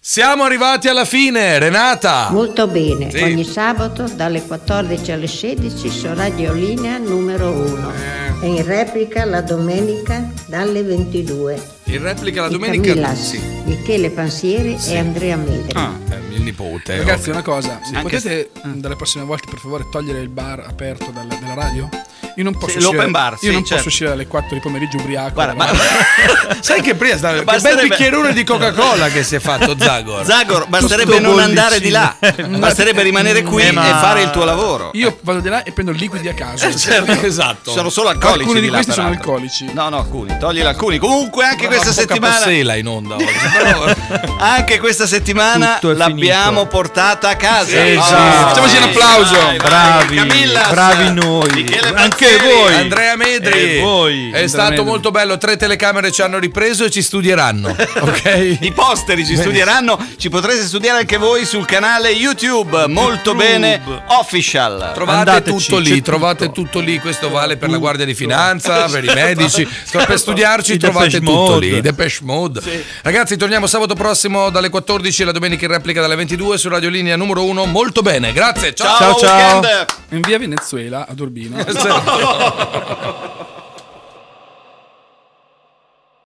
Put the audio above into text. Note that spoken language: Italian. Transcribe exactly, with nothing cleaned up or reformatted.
Siamo arrivati alla fine, Renata. Molto bene, sì. Ogni sabato dalle quattordici alle sedici su Radio Linea numero uno e in replica la domenica dalle ventidue. In replica la Di domenica Camillas, sì. Michele Pansieri Sì. e Andrea Medri. Ah, è il nipote. Ragazzi, ovvio. una cosa, Sì. potete dalle prossime volte per favore togliere il bar aperto dal- dalla radio? Io non posso Sì, uscire, l'open bar, io sì, non certo. posso uscire dalle quattro di pomeriggio ubriaco. Guarda, ma Sai che prima stava che bel Basterebbe- bicchierone di Coca-Cola che si è fatto Zagor. Zagor, basterebbe Tutto non andare di là, bollicine. basterebbe rimanere qui Eh, e ma- fare il tuo lavoro. Io vado di là e prendo liquidi a caso. Certo, esatto. Sono solo alcolici. Alcuni di là, questi sono peraltro. alcolici. No, no, alcuni, togli alcuni. Comunque anche questa Poca settimana passela in onda oggi. Però... Anche questa settimana Tutto è l'abbiamo finito. portata a casa. Sì, Oh, sì. Facciamoci un applauso. vai, vai. Bravi, Camillas, bravi noi. Michele Anche Panzieri, voi. Andrea Medri. E voi. È Andrea stato Medri. molto bello. Tre telecamere ci hanno ripreso e ci studieranno. Ok? I posteri ci studieranno, ci potrete studiare anche voi sul canale YouTube. Molto YouTube. bene, official. Trovate Andateci, tutto lì, c'è trovate tutto. tutto lì. Questo vale per la Guardia di Finanza, per i medici. Per studiarci I trovate Depeche tutto Mode. lì. Depeche Mode. Ragazzi, torniamo sabato prossimo dalle quattordici, la domenica in replica dalle ventidue su Radio Linea numero uno. Molto bene, grazie. Ciao. Ciao, Ciao, ciao. weekend. In via Venezuela a Urbino.